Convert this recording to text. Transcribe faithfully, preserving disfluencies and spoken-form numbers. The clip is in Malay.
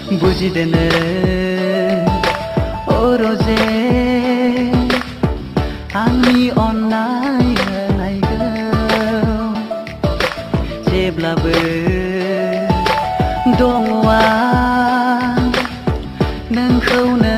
बुजिदोनो अ रजे आंनि अननाय होनायखौ जेब्लाबो दङ आं नोंखौनो